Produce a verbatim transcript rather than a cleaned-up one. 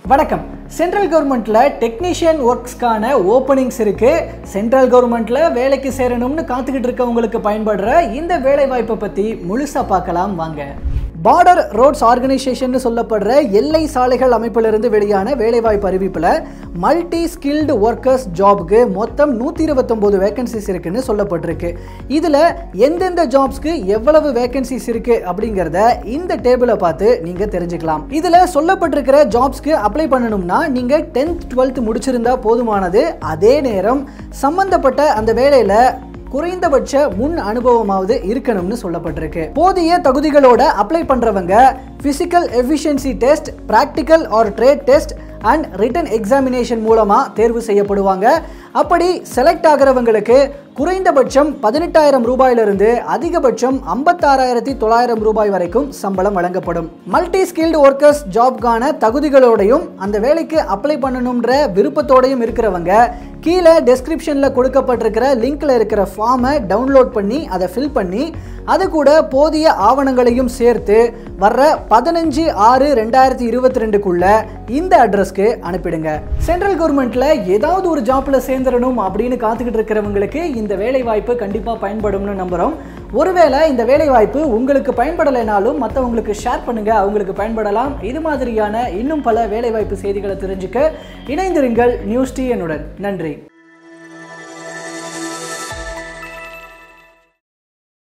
வணக்கம். சென்ட்ரல் கவர்மெண்ட்ல டெக்னீஷியன் ஒர்க்ஸ்க்கான ஓப்பனிங்ஸ் இருக்கு. சென்ட்ரல் கவர்மெண்ட்ல வேலைக்கு சேரணும்னு காத்துக்கிட்டு இருக்கவங்களுக்கு பயன்படுற இந்த வேலை வாய்ப்பை பத்தி முழுசா பார்க்கலாம் வாங்க. பார்டர் ரோட்ஸ் ஆர்கனைசேஷன் சொல்லப்படுற எல்லை சாலைகள் அமைப்பிலிருந்து வெளியான வேலைவாய்ப்பு அறிவிப்பில் மல்டி ஸ்கில்டு ஒர்க்கர்ஸ் ஜாப்க்கு மொத்தம் நூற்றி இருபத்தொம்போது வேகன்சிஸ் இருக்குன்னு சொல்லப்பட்டிருக்கு. இதில் எந்தெந்த ஜாப்ஸ்க்கு எவ்வளவு வேகன்சிஸ் இருக்கு அப்படிங்கிறத இந்த டேபிளை பார்த்து நீங்கள் தெரிஞ்சுக்கலாம். இதில் சொல்லப்பட்டிருக்கிற ஜாப்ஸ்க்கு அப்ளை பண்ணணும்னா நீங்கள் டென்த் டுவெல்த் முடிச்சிருந்தா போதுமானது. அதே நேரம் சம்பந்தப்பட்ட அந்த வேலையில் குறைந்தபட்ச முன் அனுபவமாவது இருக்கணும்னு சொல்லப்பட்டிருக்கு. போதிய தகுதிகளோட அப்ளை பண்றவங்க physical efficiency test, practical or trade test and written examination மூலமா தேர்வு செய்யப்படுவாங்க. அப்படி செலக்ட் ஆகிறவங்களுக்கு குறைந்தபட்சம் பதினெட்டாயிரம் ரூபாயிலிருந்து அதிகபட்சம் ஐம்பத்தாறாயிரத்தி தொள்ளாயிரம் ரூபாய் வரைக்கும் சம்பளம் வழங்கப்படும். மல்டி ஸ்கில்டு ஒர்க்கர்ஸ் ஜாப்கான தகுதிகளோடையும் அந்த வேலைக்கு அப்ளை பண்ணணும்ன்ற விருப்பத்தோடையும் இருக்கிறவங்க கீழே டெஸ்கிரிப்ஷன்ல கொடுக்கப்பட்டிருக்கிற லிங்க்ல இருக்கிற ஃபார்மை டவுன்லோட் பண்ணி அதை ஃபில் பண்ணி அது கூட போதிய ஆவணங்களையும் சேர்த்து வர்ற பதினஞ்சு ஆறு ரெண்டாயிரத்தி இருபத்தி ரெண்டுக்குள்ள இந்த அட்ரஸ்க்கு அனுப்பிடுங்க. சென்ட்ரல் கவர்மெண்ட்ல ஏதாவது ஒரு ஜாப்ல சேர்ந்துடணும் அப்படின்னு காத்துக்கிட்டு இருக்கிறவங்களுக்கு இந்த வேலை வாய்ப்பு கண்டிப்பாக பயன்படும்னு நம்புகிறோம். ஒருவேளை இந்த வேலை வாய்ப்பு உங்களுக்கு பயன்படலைனாலும் மற்றவங்களுக்கு ஷேர் பண்ணுங்க, அவங்களுக்கு பயன்படலாம். இது மாதிரியான இன்னும் பல வேலைவாய்ப்பு செய்திகளை தெரிஞ்சுக்க இணைந்திருங்கள் நியூஸ் டிஎன்னுடன். நன்றி.